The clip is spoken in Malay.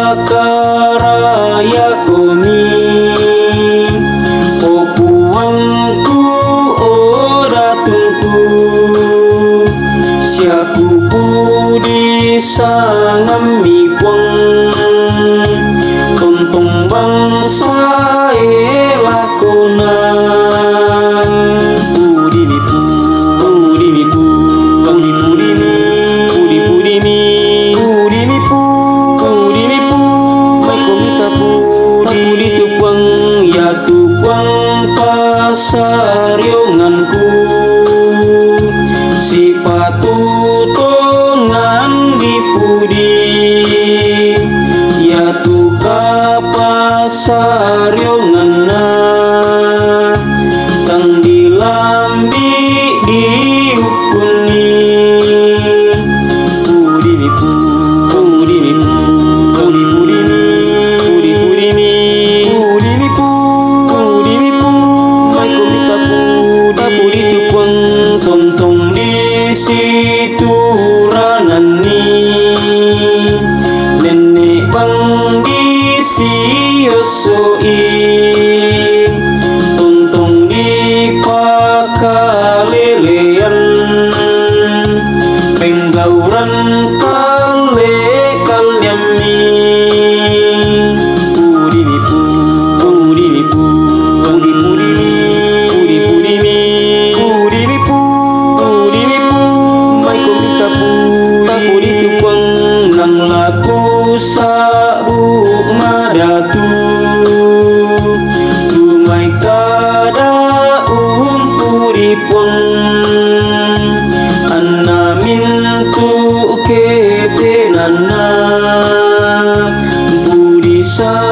pakaraya komi opuangku odatungku siaku pudi sangami puang tontong bangsa lakonan pudi nipu sarionganku si patutongan dipudi ya tu kapasarionganna tang dilambi diukuni pudi nipu tontong di situ ranani nenek bang di siosoi tontong di pakalelean penggauran kale kalyami pudi nipu laku sabuk madatu dumai kada umpuripun anna mintu ketenana budi sa